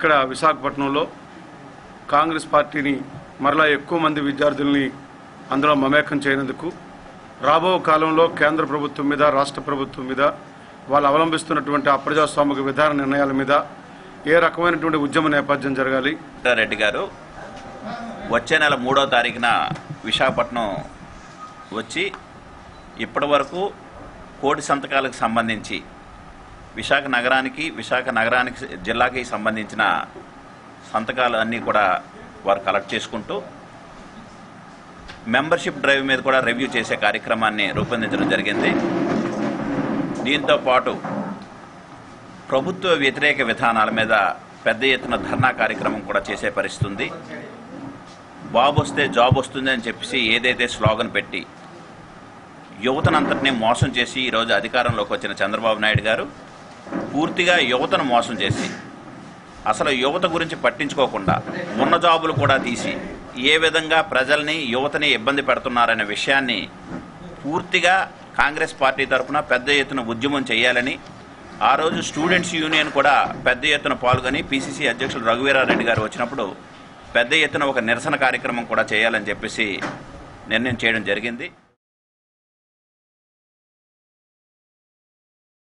ఇక్కడ విశాఖపట్నంలో కాంగ్రెస్ పార్టీని మరలా ఎక్కువ మంది విద్యార్థుల్ని అందులో మమేకం చేయనందుకు రాబో కాలంలో కేంద్ర ప్రభుత్వం మీద రాష్ట్ర ప్రభుత్వం మీద వాళ్ళు అవలంబిస్తున్నటువంటి అప్రజాస్వామిక విధాన నిర్ణయాల మీద ఏ రకమైనటువంటి ఉద్యమ నేపథ్యం జరగాలి. రెడ్డి గారు వచ్చే నెల 3వ తారీఖున విశాఖపట్నం వచ్చి ఇప్పటి వరకు కోటి సంతకాలకు సంబంధించి విశాఖ నగరానికి జిల్లాకి సంబంధించిన సంతకాలు అన్నీ కూడా వారు కలెక్ట్ చేసుకుంటూ మెంబర్షిప్ డ్రైవ్ మీద కూడా రివ్యూ చేసే కార్యక్రమాన్ని రూపొందించడం జరిగింది. దీంతో పాటు ప్రభుత్వ వ్యతిరేక విధానాల మీద పెద్ద ఎత్తున ధర్నా కార్యక్రమం కూడా చేసే పరిస్థితి ఉంది. బాబు వస్తే జాబ్ వస్తుంది అని చెప్పేసి ఏదైతే స్లోగన్ పెట్టి యువతనంతటినీ మోసం చేసి ఈరోజు అధికారంలోకి వచ్చిన చంద్రబాబు నాయుడు గారు పూర్తిగా యువతను మోసం చేసి అసలు యువత గురించి పట్టించుకోకుండా ఉన్న జాబులు కూడా తీసి ఏ విధంగా ప్రజల్ని యువతని ఇబ్బంది పెడుతున్నారనే విషయాన్ని పూర్తిగా కాంగ్రెస్ పార్టీ తరఫున పెద్ద ఎత్తున ఉద్యమం చేయాలని ఆ రోజు స్టూడెంట్స్ యూనియన్ కూడా పెద్ద ఎత్తున పాల్గొని పిసిసి అధ్యక్షులు రఘువీరారెడ్డి గారు వచ్చినప్పుడు పెద్ద ఎత్తున ఒక నిరసన కార్యక్రమం కూడా చేయాలని చెప్పేసి నిర్ణయం చేయడం జరిగింది.